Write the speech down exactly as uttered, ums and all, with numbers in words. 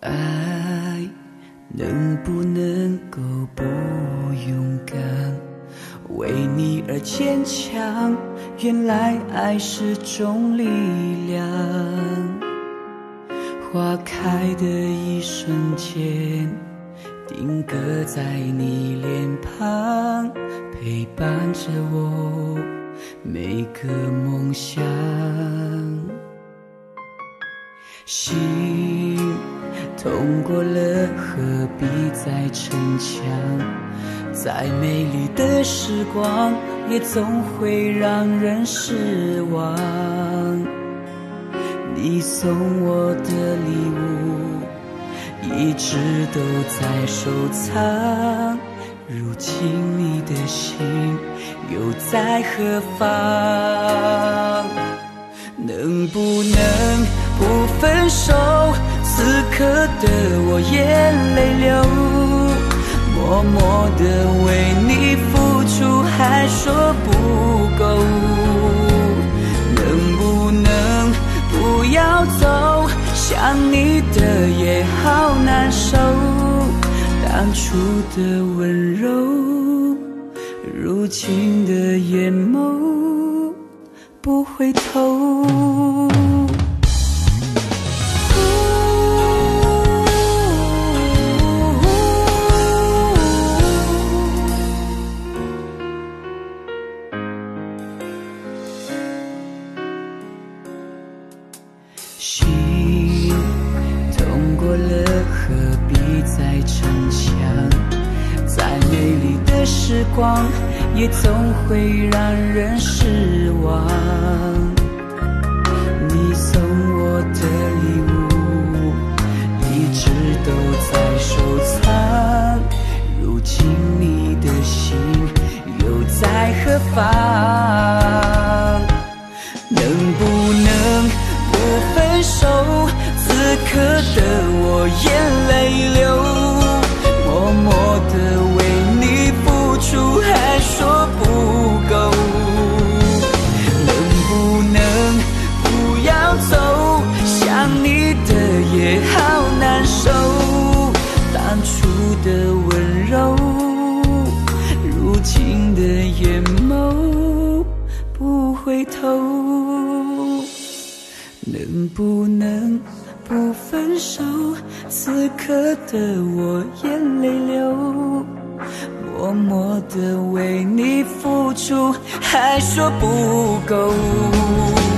爱能不能够不勇敢，为你而坚强，原来爱是种力量。花开的一瞬间，定格在你脸庞，陪伴着我每个梦想。心痛过了，何必再逞强？再美丽的时光，也总会让人失望。你送我的礼物，一直都在收藏，如今你的心又在何方？能不能不分手？此刻的我眼泪流，默默地为你付出，还说不够。能不能不要走？想你的夜好难受，当初的温柔，如今的眼眸不回头。心痛过了，何必再逞强？再美丽的时光，也总会让人失望。你送我的礼物，一直都在收藏，如今你的心又在何方？能不能不分手？此刻的我眼泪流，默默地为你付出，还说不够。能不能不要走？想你的夜好难受，当初的温柔，如今的眼眸不回头。能不能不分手？此刻的我眼泪流，默默地为你付出，还说不够。